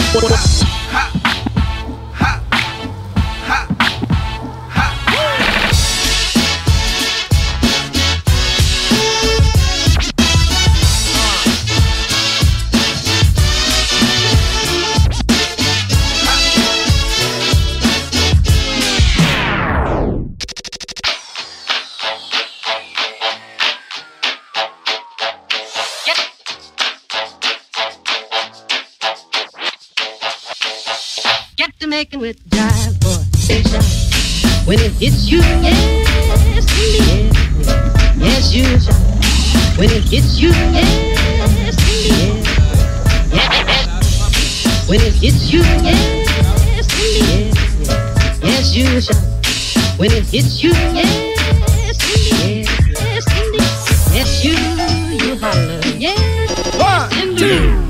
Making with jive, boy, sunshine. When it hits you, yes, indeed, yes, you shine. When it hits you, yes, indeed, yes. When it hits you, yes, indeed, yes, you shine. When it hits you, yes, indeed, yes, indeed, yes, you holler, yes, 1, 2.